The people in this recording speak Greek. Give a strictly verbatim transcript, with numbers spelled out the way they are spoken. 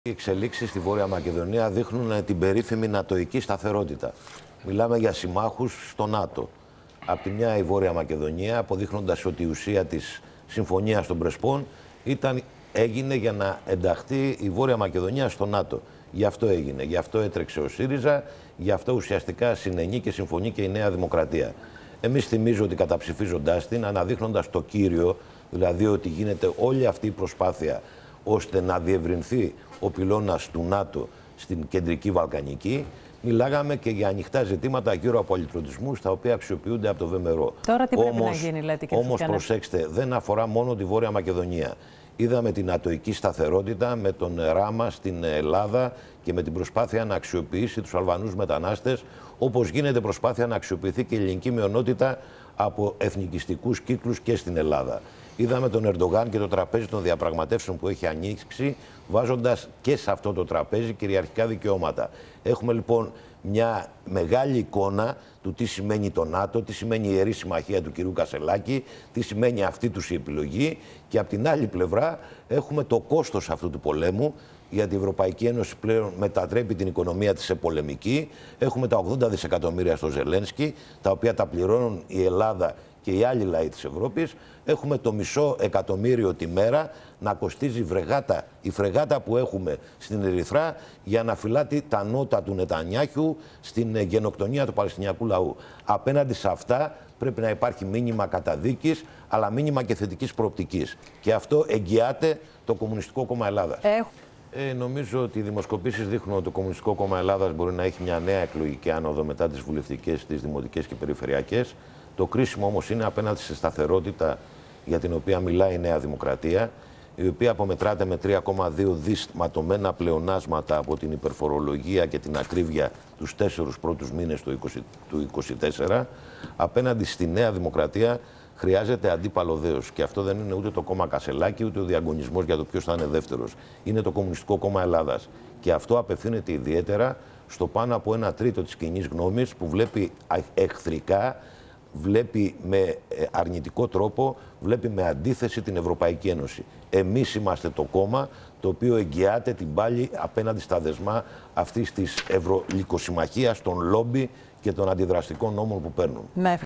Οι εξελίξεις στη Βόρεια Μακεδονία δείχνουν την περίφημη νατοϊκή σταθερότητα. Μιλάμε για συμμάχους στο ΝΑΤΟ. Απ' τη μια η Βόρεια Μακεδονία, αποδείχνοντας ότι η ουσία της συμφωνίας των Πρεσπών ήταν, έγινε για να ενταχθεί η Βόρεια Μακεδονία στο ΝΑΤΟ. Γι' αυτό έγινε, γι' αυτό έτρεξε ο ΣΥΡΙΖΑ, γι' αυτό ουσιαστικά συνενεί και συμφωνεί και η Νέα Δημοκρατία. Εμείς θυμίζω ότι καταψηφίζοντάς την, αναδείχνοντας το κύριο, δηλαδή ότι γίνεται όλη αυτή η προσπάθεια ώστε να διευρυνθεί ο πυλώνας του ΝΑΤΟ στην κεντρική Βαλκανική, μιλάγαμε και για ανοιχτά ζητήματα γύρω από αλυτρωτισμούς, τα οποία αξιοποιούνται από το ΒΜΡΟ. Τώρα τι πρέπει όμως, να γίνει, λέτε, κύριε Όμως προσέξτε, δεν αφορά μόνο τη Βόρεια Μακεδονία. Είδαμε την νατοϊκή σταθερότητα με τον Ράμα στην Ελλάδα και με την προσπάθεια να αξιοποιήσει τους Αλβανούς μετανάστες, όπως γίνεται προσπάθεια να αξιοποιηθεί και η ελληνική μειονότητα από εθνικιστικούς κύκλους και στην Ελλάδα. Είδαμε τον Ερντογάν και το τραπέζι των διαπραγματεύσεων που έχει ανοίξει, βάζοντας και σε αυτό το τραπέζι κυριαρχικά δικαιώματα. Έχουμε λοιπόν μια μεγάλη εικόνα του τι σημαίνει το ΝΑΤΟ, τι σημαίνει η Ιερή Συμμαχία του κυρίου Κασελάκη, τι σημαίνει αυτή τους η επιλογή, και από την άλλη πλευρά έχουμε το κόστος αυτού του πολέμου, γιατί η Ευρωπαϊκή Ένωση πλέον μετατρέπει την οικονομία της σε πολεμική. Έχουμε τα ογδόντα δισεκατομμύρια στο Ζελένσκι, τα οποία τα πληρώνουν η Ελλάδα και οι άλλοι λαοί της Ευρώπης. Έχουμε το μισό εκατομμύριο τη μέρα να κοστίζει η φρεγάτα, η φρεγάτα που έχουμε στην Ερυθρά για να φυλάτει τα νότα του Νετανιάχιου στην γενοκτονία του Παλαιστινιακού λαού. Απέναντι σε αυτά πρέπει να υπάρχει μήνυμα καταδίκης, αλλά μήνυμα και θετικής προοπτικής. Και αυτό εγγυάται το Κομμουνιστικό Κόμμα Ελλάδας. Έχ... Ε, νομίζω ότι οι δημοσκοπήσεις δείχνουν ότι το Κομμουνιστικό Κόμμα Ελλάδας μπορεί να έχει μια νέα εκλογική άνοδο μετά τις βουλευτικές, τις δημοτικές και περιφερειακές. Το κρίσιμο όμως είναι απέναντι στη σταθερότητα για την οποία μιλάει η Νέα Δημοκρατία, η οποία απομετράται με τρία κόμμα δύο δις ματωμένα πλεονάσματα από την υπερφορολογία και την ακρίβεια τους τέσσερους πρώτους μήνες του είκοσι τέσσερα. Απέναντι στη Νέα Δημοκρατία χρειάζεται αντίπαλο δέος. Και αυτό δεν είναι ούτε το κόμμα Κασελάκη, ούτε ο διαγωνισμός για το ποιος θα είναι δεύτερος. Είναι το Κομμουνιστικό Κόμμα Ελλάδας. Και αυτό απευθύνεται ιδιαίτερα στο πάνω από ένα τρίτο της κοινής γνώμης, που βλέπει εχθρικά, βλέπει με αρνητικό τρόπο, βλέπει με αντίθεση την Ευρωπαϊκή Ένωση. Εμείς είμαστε το κόμμα το οποίο εγγυάται την πάλη απέναντι στα δεσμά αυτής της ευρωλικοσυμμαχίας, των λόμπι και των αντιδραστικών νόμων που παίρνουν.